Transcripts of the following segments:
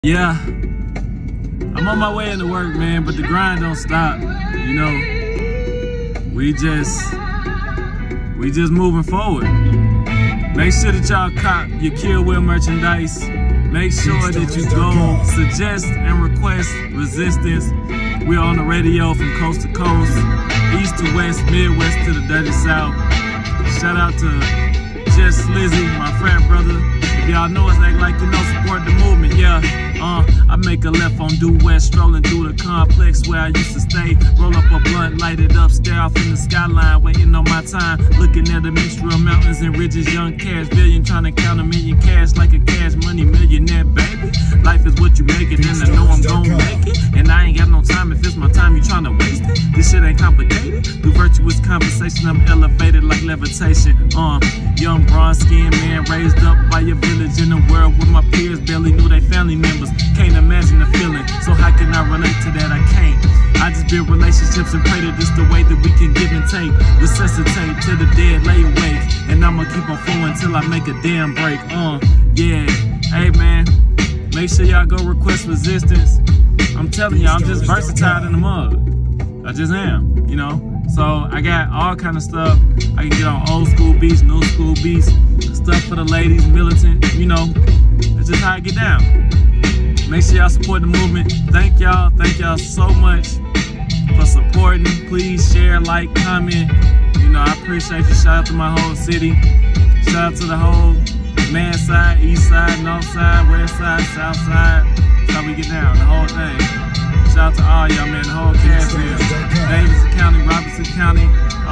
Yeah, I'm on my way into work, man, but the grind don't stop, you know. We just moving forward. Make sure that y'all cop your Kill Will merchandise. Make sure that you go suggest and request resistance. We're on the radio from coast to coast, east to west, midwest to the dirty south. Shout out to Just Lizzy, my frat brother. If y'all know us, act like you know, support the movement, yeah. I make a left on due west, strolling through the complex where I used to stay. Roll up a blunt, light it up, stare off in the skyline, waiting on my time. Looking at the mixed real mountains and ridges, young cash billion, trying to count a million cash like a cash money millionaire, baby. Life is what you make it, and I know I'm gon' make it. And I ain't got no time, if it's my time, you trying to waste it. This shit ain't complicated. Through virtuous conversation, I'm elevated like levitation. Young bronze skinned man raised up by your village in a world where my peers barely knew they family members. Can't imagine the feeling, so how can I relate to that? I can't. I just build relationships and pray that this the way that we can give and take. Resuscitate till the dead lay awake, and I'ma keep on flowing till I make a damn break. Yeah, hey man, make sure y'all go request resistance. I'm telling y'all, I'm just versatile in the mug. I just am, you know. So I got all kind of stuff. I can get on old school beats, new school beats, stuff for the ladies, militant, you know. That's just how I get down. Make sure y'all support the movement. Thank y'all so much for supporting. Please share, like, comment. You know, I appreciate you. Shout out to my whole city. Shout out to the whole man side, east side, north side, west side, south side. That's how we get down, the whole thing. Shout out to all y'all, man, the whole Cashville, Davidson County, Robertson County,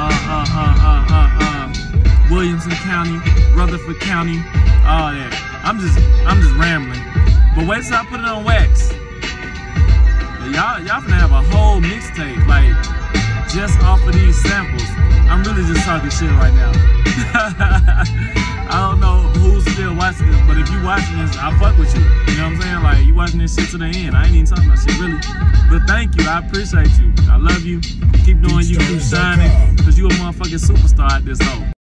Williamson County, Rutherford County, all that. I'm just rambling. But wait till I put it on wax. Y'all finna have a whole mixtape, like, just off of these samples. I'm really just talking shit right now. I don't know who's still watching this, but if you watching this, I fuck with you. You know what I'm saying? Like, you watching this shit to the end. I ain't even talking about shit, really. But thank you, I appreciate you. I love you. Keep doing you, keep shining, because you a motherfucking superstar at this hoe.